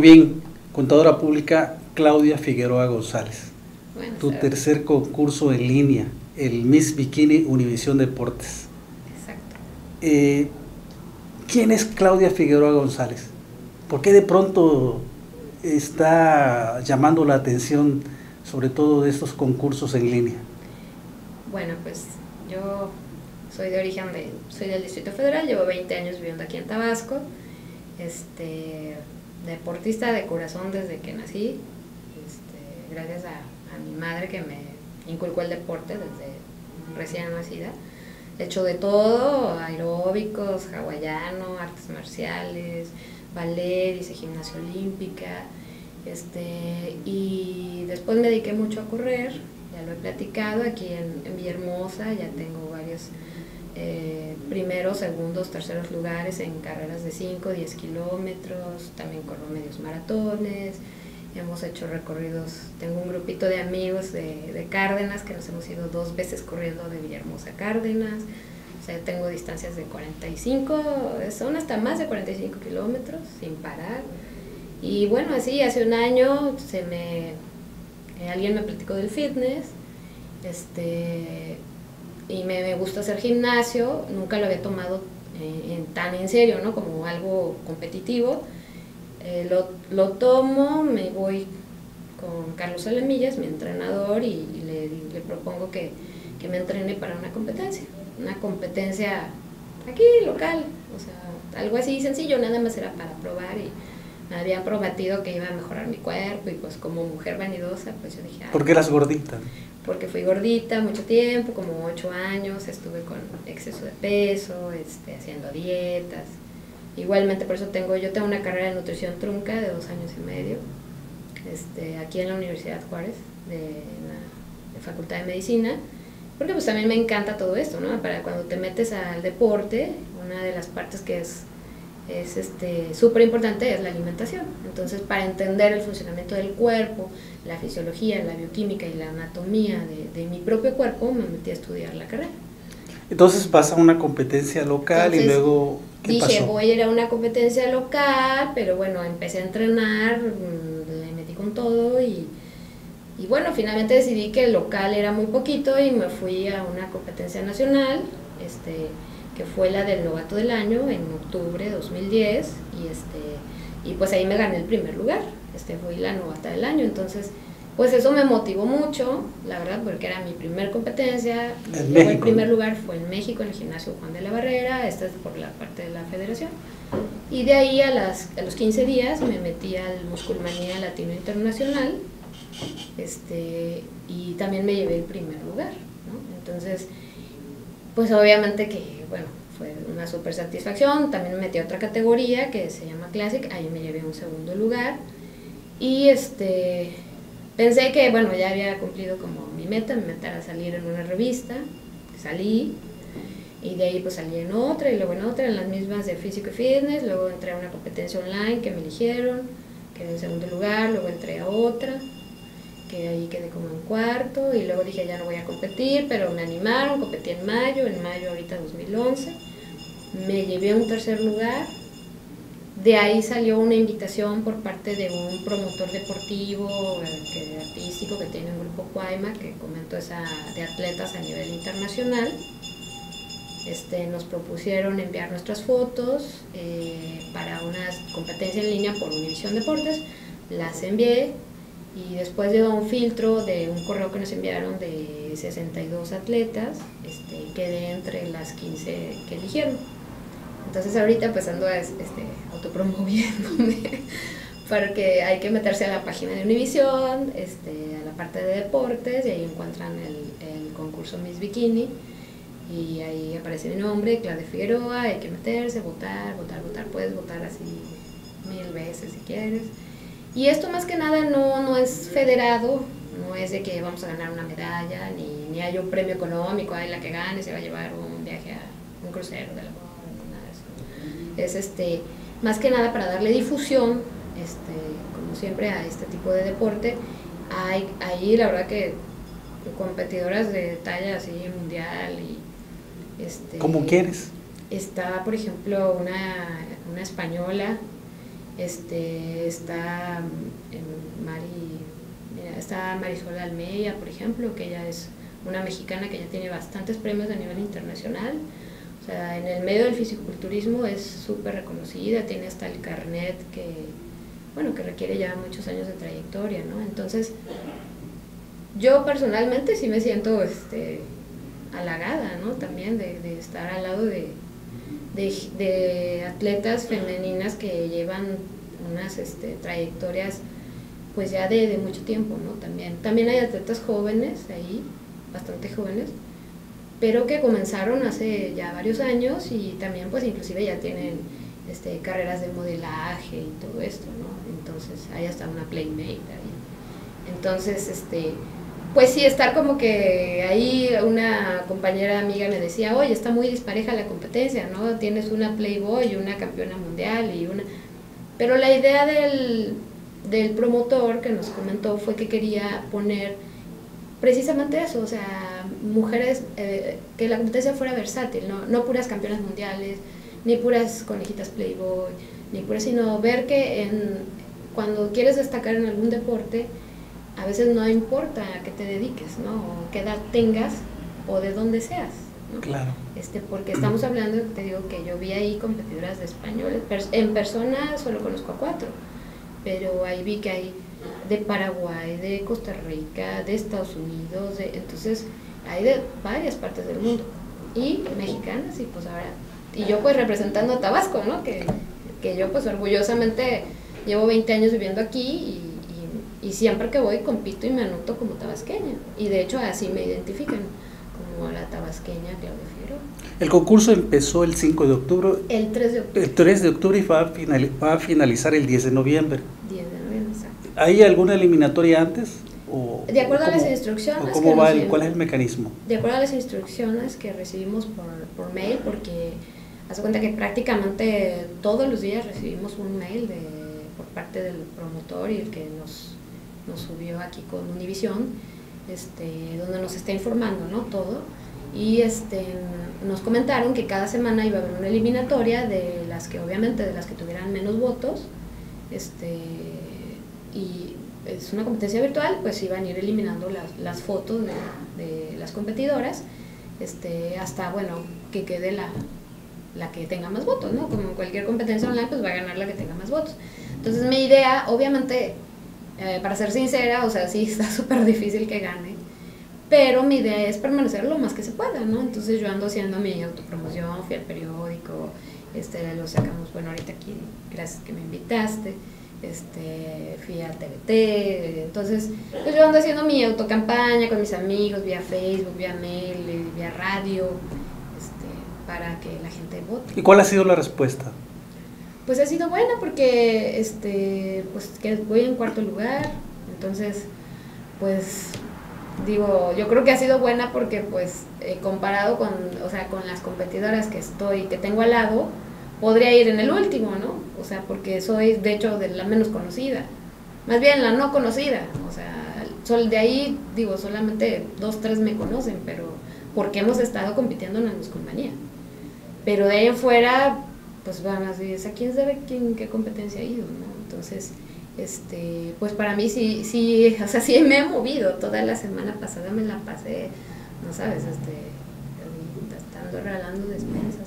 bien, contadora pública Claudia Figueroa González. Buenas Tu tardes. tercer concurso en línea, el Miss Bikini Univisión Deportes. Exacto. ¿Quién es Claudia Figueroa González? ¿Por qué de pronto está llamando la atención sobre todo de estos concursos en línea? Bueno, pues yo soy de origen soy del Distrito Federal, llevo 20 años viviendo aquí en Tabasco, deportista de corazón desde que nací, gracias a mi madre que me inculcó el deporte desde recién nacida. He hecho de todo, aeróbicos, hawaiano, artes marciales, ballet, hice gimnasia olímpica, y después me dediqué mucho a correr, ya lo he platicado, aquí en Villahermosa ya tengo varios primeros, segundos, terceros lugares en carreras de 5, 10 kilómetros, también corro medios maratones, hemos hecho recorridos, tengo un grupito de amigos de Cárdenas que nos hemos ido 2 veces corriendo de Villahermosa a Cárdenas, o sea, tengo distancias de 45, son hasta más de 45 kilómetros sin parar. Y bueno, así hace un año alguien me platicó del fitness, y me gusta hacer gimnasio, nunca lo había tomado tan en serio, ¿no? Como algo competitivo. Lo tomo, me voy con Carlos Alemillas, mi entrenador, y le propongo que me entrene para una competencia aquí local, o sea, algo así sencillo, nada más era para probar, y me habían prometido que iba a mejorar mi cuerpo, y pues como mujer vanidosa, pues yo dije... ¿Por qué eras gordita? Porque fui gordita mucho tiempo, como 8 años, estuve con exceso de peso, haciendo dietas. Igualmente por eso yo tengo una carrera de nutrición trunca de 2 años y medio, aquí en la Universidad Juárez, de la Facultad de Medicina, porque pues también me encanta todo esto, ¿no? Para cuando te metes al deporte, una de las partes que es súper importante es la alimentación. Entonces, para entender el funcionamiento del cuerpo, la fisiología, la bioquímica y la anatomía de mi propio cuerpo, me metí a estudiar la carrera. Entonces vas a una competencia local. Entonces, y luego, ¿qué dije, pasó? voy a ir a una competencia local, pero bueno, empecé a entrenar, le metí con todo, y bueno, finalmente decidí que el local era muy poquito y me fui a una competencia nacional, que fue la del novato del año en octubre de 2010, y pues ahí me gané el primer lugar, fui la novata del año. Entonces pues eso me motivó mucho, la verdad, porque era mi primer competencia. El primer lugar fue en México, en el gimnasio Juan de la Barrera, es por la parte de la federación, y de ahí a los 15 días me metí al Musculmanía Latino Internacional, y también me llevé el primer lugar, ¿no? Entonces pues obviamente que, bueno, fue una súper satisfacción. También me metí a otra categoría que se llama Classic, ahí me llevé un segundo lugar, y pensé que, bueno, ya había cumplido como mi meta era salir en una revista, salí, y de ahí pues salí en otra, y luego en otra, en las mismas de físico y fitness, luego entré a una competencia online que me eligieron, quedé en segundo lugar, luego entré a otra, que ahí quedé como en cuarto, y luego dije ya no voy a competir, pero me animaron, competí en mayo ahorita 2011, me llevé a un tercer lugar. De ahí salió una invitación por parte de un promotor deportivo, artístico, que tiene un grupo Cuaima, que comentó de atletas a nivel internacional. Nos propusieron enviar nuestras fotos para una competencia en línea por Univisión Deportes, las envié, y después de un filtro de un correo que nos enviaron de 62 atletas, quedé entre las 15 que eligieron. Entonces ahorita pues ando autopromoviéndome, porque hay que meterse a la página de Univisión, a la parte de deportes, y ahí encuentran el concurso Miss Bikini, y ahí aparece mi nombre, Claudia Figueroa, hay que meterse, votar, puedes votar así 1000 veces si quieres. Y esto más que nada no es federado, no es de que vamos a ganar una medalla, ni hay un premio económico, la que gane se va a llevar un viaje a un crucero de la moda, nada de eso. Es más que nada para darle difusión, como siempre, a este tipo de deporte. Hay la verdad que competidoras de talla así mundial, y ¿Cómo quieres? está por ejemplo una española, Está está Marisol Almeida, por ejemplo, que ella es una mexicana que ya tiene bastantes premios a nivel internacional. O sea, en el medio del fisiculturismo es súper reconocida, tiene hasta el carnet que requiere ya muchos años de trayectoria, ¿no? Entonces, yo personalmente sí me siento halagada, ¿no? También de estar al lado de atletas femeninas que llevan unas trayectorias pues ya de mucho tiempo, ¿no? También hay atletas jóvenes ahí, bastante jóvenes, pero que comenzaron hace ya varios años y también pues inclusive ya tienen carreras de modelaje y todo esto, ¿no? Entonces hay hasta una playmate ahí. Entonces, pues sí, estar como que ahí una compañera amiga me decía, oye, está muy dispareja la competencia, ¿no? Tienes una Playboy y una campeona mundial y una... Pero la idea del promotor que nos comentó fue que quería poner precisamente eso, o sea, mujeres, que la competencia fuera versátil, no puras campeonas mundiales, ni puras conejitas Playboy, ni puras, sino ver que cuando quieres destacar en algún deporte, a veces no importa a qué te dediques, ¿no? O qué edad tengas o de dónde seas, ¿no? Claro. Porque estamos hablando, te digo que yo vi ahí competidoras de españoles, en persona solo conozco a 4, pero ahí vi que hay de Paraguay, de Costa Rica, de Estados Unidos, entonces hay de varias partes del mundo, y mexicanas, y pues ahora, y yo pues representando a Tabasco, ¿no? Que yo pues orgullosamente llevo 20 años viviendo aquí y siempre que voy compito y me anoto como tabasqueña, y de hecho así me identifican, como la tabasqueña Claudia Figueroa. El concurso empezó el 5 de octubre. El 3 de octubre. El 3 de octubre y va a finalizar el 10 de noviembre. 10 de noviembre, exacto. ¿Hay alguna eliminatoria antes? De acuerdo a las instrucciones. ¿Cuál es el mecanismo? De acuerdo a las instrucciones que recibimos por mail, porque haz cuenta que prácticamente todos los días recibimos un mail por parte del promotor y el que nos subió aquí con Univisión, donde nos está informando, ¿no? Todo. Y nos comentaron que cada semana iba a haber una eliminatoria de las que tuvieran menos votos, y es una competencia virtual, pues iban a ir eliminando las fotos de las competidoras, hasta, bueno, que quede la que tenga más votos, ¿no? Como en cualquier competencia online, pues va a ganar la que tenga más votos. Entonces mi idea, obviamente, para ser sincera, o sea, sí está súper difícil que gane, pero mi idea es permanecer lo más que se pueda, ¿no? Entonces yo ando haciendo mi autopromoción, fui al periódico, lo sacamos, bueno, ahorita aquí, gracias que me invitaste, fui a TVT, entonces pues yo ando haciendo mi autocampaña con mis amigos, vía Facebook, vía mail, vía radio, para que la gente vote. ¿Y cuál ha sido la respuesta? Pues ha sido buena porque pues que voy en 4º lugar, entonces pues digo, yo creo que ha sido buena porque pues comparado con las competidoras que tengo al lado, podría ir en el último, ¿no? O sea, porque soy de hecho de la menos conocida, más bien la no conocida, o sea, de ahí digo, solamente 2, 3 me conocen, pero porque hemos estado compitiendo en la compañía, pero de ahí en fuera pues van a decir, ¿a quién sabe qué competencia ha ido, ¿no? Entonces, pues para mí sí, o sea, sí me he movido. Toda la semana pasada me la pasé, no sabes, estando regalando despensas,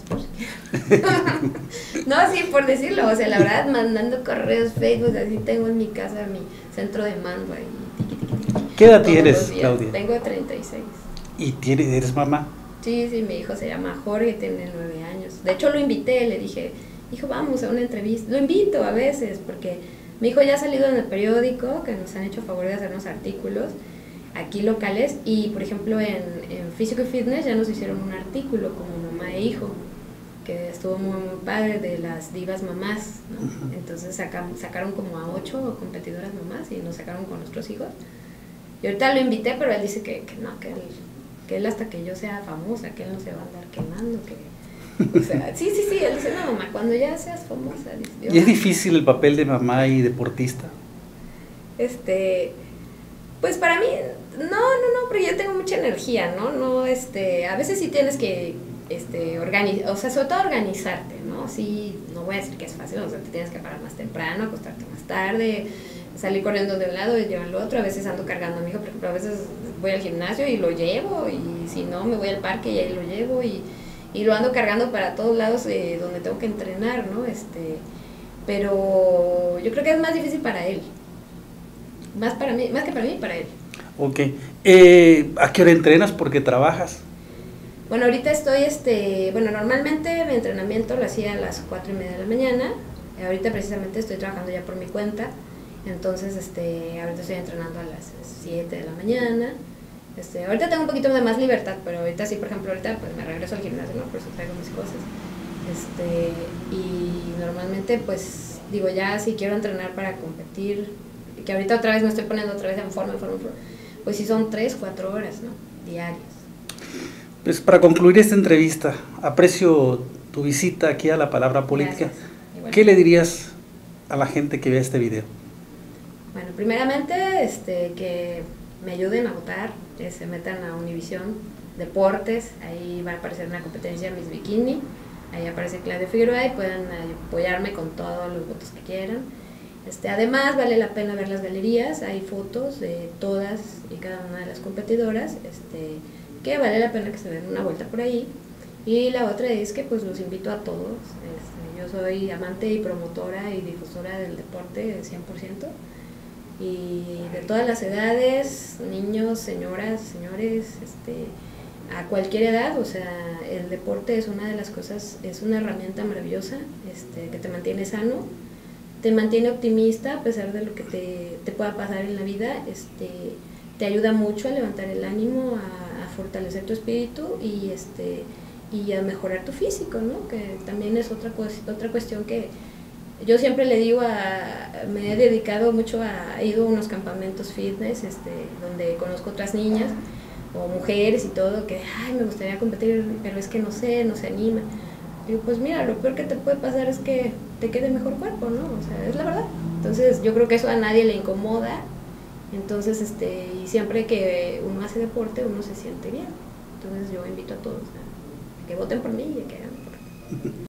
no, sí, por decirlo, o sea, la verdad, mandando correos, Facebook, así tengo en mi casa mi centro de mando ahí. ¿Qué edad tienes, Claudia? Tengo 36. ¿Y eres mamá? Sí, mi hijo se llama Jorge, tiene 9 años. De hecho lo invité, le dije, hijo, vamos a una entrevista. Lo invito a veces, porque mi hijo ya ha salido en el periódico, que nos han hecho favor de hacernos artículos aquí locales, y por ejemplo en Físico y Fitness ya nos hicieron un artículo como mamá e hijo, que estuvo muy, muy padre, de las divas mamás, ¿no? Uh-huh. Entonces sacaron como a 8 competidoras mamás y nos sacaron con nuestros hijos. Y ahorita lo invité, pero él dice que no, que él hasta que yo sea famosa, que él no se va a andar quemando, o sea, sí, él dice, no, mamá, cuando ya seas famosa, dice, ¿Y es difícil el papel de mamá y deportista? Pues para mí, no, pero yo tengo mucha energía, ¿no? A veces sí tienes que, o sea, sobre todo organizarte, ¿no? ¿no? Sí, no voy a decir que es fácil, o sea, te tienes que parar más temprano, acostarte más tarde, salir corriendo de un lado y llevar al otro. A veces ando cargando a mi hijo, por ejemplo, a veces voy al gimnasio y lo llevo, y si no, me voy al parque y ahí lo llevo, y lo ando cargando para todos lados donde tengo que entrenar, ¿no? Pero yo creo que es más difícil para él, más que para mí, para él. Ok. ¿A qué hora entrenas? Porque trabajas. Bueno, ahorita estoy, bueno, normalmente mi entrenamiento lo hacía a las 4:30 de la mañana. Ahorita precisamente estoy trabajando ya por mi cuenta. Entonces, ahorita estoy entrenando a las 7 de la mañana. Ahorita tengo un poquito de más libertad, pero ahorita sí, por ejemplo, ahorita pues me regreso al gimnasio, ¿no? Por eso traigo mis cosas. Y normalmente, pues, digo, ya si quiero entrenar para competir, que ahorita otra vez me estoy poniendo otra vez en forma, pues sí son 3-4 horas, ¿no? Diarias. Pues para concluir esta entrevista, aprecio tu visita aquí a La Palabra Política. ¿Qué le dirías a la gente que vea este video? Bueno, primeramente, que me ayuden a votar, que se metan a Univisión Deportes, ahí va a aparecer una competencia Miss Bikini, ahí aparece Claudia Figueroa y pueden apoyarme con todos los votos que quieran. Además, vale la pena ver las galerías, hay fotos de todas y cada una de las competidoras, que vale la pena que se den una vuelta por ahí. Y la otra es que pues los invito a todos, yo soy amante y promotora y difusora del deporte 100%, y de todas las edades, niños, señoras, señores, a cualquier edad. O sea, el deporte es una de las cosas, es una herramienta maravillosa, que te mantiene sano, te mantiene optimista a pesar de lo que te pueda pasar en la vida, te ayuda mucho a levantar el ánimo, a fortalecer tu espíritu y a mejorar tu físico, ¿no? Que también es otra cuestión que yo siempre le digo, me he dedicado mucho he ido a unos campamentos fitness, donde conozco otras niñas o mujeres y todo, que ay, me gustaría competir, pero es que no sé, no se anima. Digo, pues mira, lo peor que te puede pasar es que te quede mejor cuerpo, ¿no? O sea, es la verdad. Entonces yo creo que eso a nadie le incomoda. Entonces, y siempre que uno hace deporte, uno se siente bien. Entonces yo invito a todos a que voten por mí y a que hagan por mí.